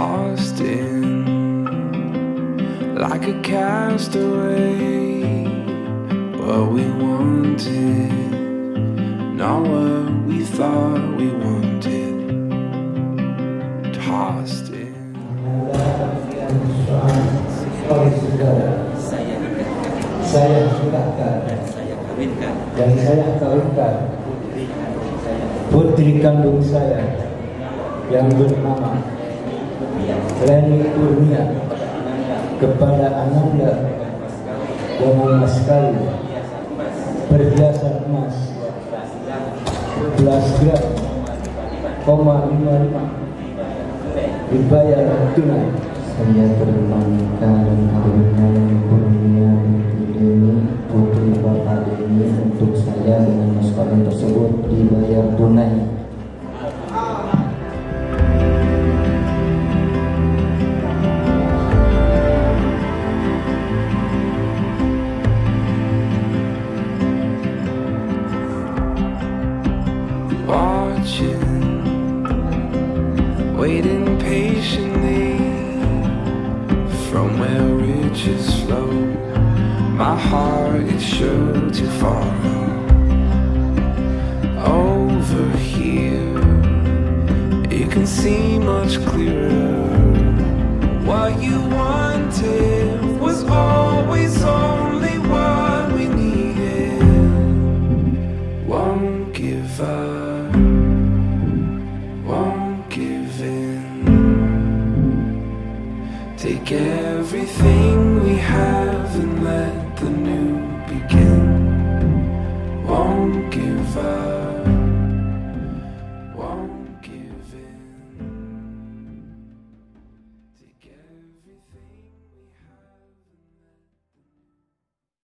tossed in like a castaway. What we wanted, not what we thought we wanted. Tossed in. Saya serahkan dan saya kawinkan putri kandung saya yang bernama Leni Kurnia kepada Ananda yang emas sekali, perhiasan emas 11 gram, 55 dibayar tunai. Saya perkenalkan Leni Kurnia ini putri bapak ini untuk saya dengan mas kawin tersebut dibayar tunai. Watching, waiting patiently from where riches flow. My heart is sure to follow. Over here, you can see much clearer. What you wanted was always only what we needed. Won't give up, won't give in. Take everything we have and let the new begin. Won't give up.